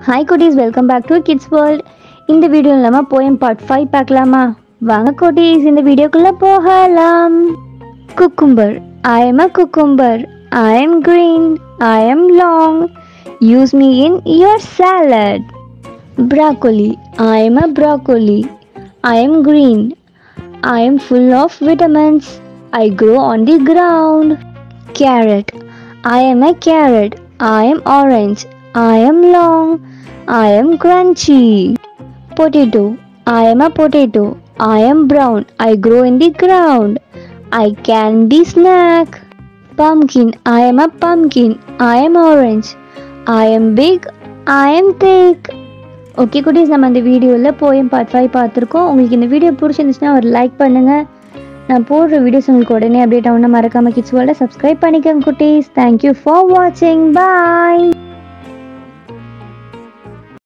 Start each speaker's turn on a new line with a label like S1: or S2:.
S1: Hi cuties, welcome back to Kids World. இந்த வீடியோல நம்ம poem part 5 பார்க்கலாமா? வாங்க cuties, இந்த வீடியோக்குள்ள போகலாம். Cucumber. I am a cucumber. I am green. I am long. Use me in your salad. Broccoli. I am a broccoli. I am green. I am full of vitamins. I grow on the ground. Carrot. I am a carrot. I am orange. I am long. I am crunchy. Potato. I am a potato. I am brown. I grow in the ground. I can be snack. Pumpkin. I am a pumpkin. I am orange. I am big. I am thick. Okay குட்டீஸ், நம்ம இந்த வீடியோவில் poem part 5 பார்த்துருக்கோம். உங்களுக்கு இந்த video பிடிச்சிருந்துச்சுன்னா ஒரு like பண்ணுங்கள். நான் போடுற வீடியோஸ் உங்களுக்கு உடனே அப்டேட் ஆகணும்னா மறக்காமல் கிட்ஸ் வேர்ல்டை சப்ஸ்கிரைப் பண்ணிக்கோங்க குட்டீஸ். தேங்க்யூ ஃபார் வாட்சிங். பாய்.